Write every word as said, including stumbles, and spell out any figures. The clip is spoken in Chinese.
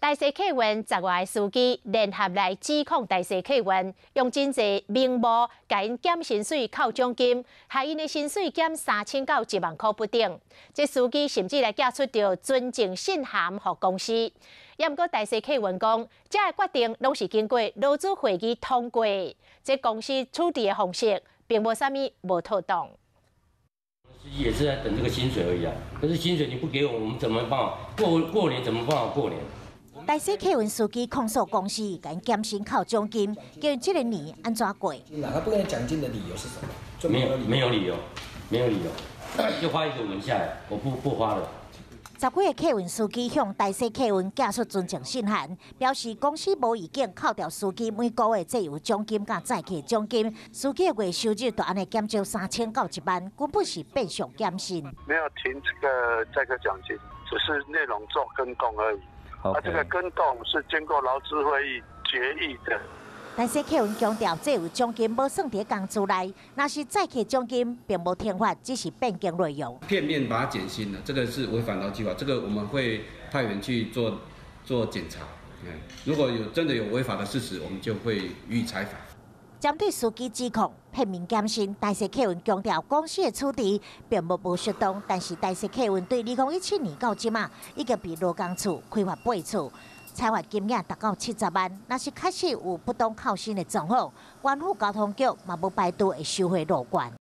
大西客运十外司机联合来指控大西客运用真济名目甲因减薪水扣奖金，害因的薪水减三千到一万块不等。这司机甚至来寄出着尊敬信函予公司。也毋过大西客运讲，这个决定拢是经过劳资会议通过。这公司处理的方式并无啥物无妥当。 司机也是在等这个薪水而已啊，可是薪水你不给我，我们怎么办法过过年？怎么办法过年？ 大西客运司机控诉公司甲因减薪扣奖金，叫因这个年安怎过？ 那他不给你奖金的理由是什么？ 没有没有理由，没有理由，就发一个文下来，我不不发了。 十几个客运司机向大西客运寄出尊敬信函，表示公司无意见扣掉司机每个月自由奖金甲载客奖金，司机的月收入就安尼减少三千到一万，根本是变相减薪。 没有停这个载客奖金，只是内容做更动而已。而、啊、这个更动是经过劳资会议决议的。 大西客运强调，自由奖金无算伫工资内，若是载客奖金并无停发，只是变更内容。 片面把它减薪了，这个是违反劳基法，这个我们会派员去做做检查。嗯，如果有真的有违法的事实，我们就会予以裁罚。 针对司机指控片面减薪，大西客运强调公司的处理并无无适当，但是大西客运对二零一七年到即马已经被劳工处开发八处。 裁罚金额达到七十万，若是确实有不当扣薪的状况，关府交通局嘛无排除会收回路管。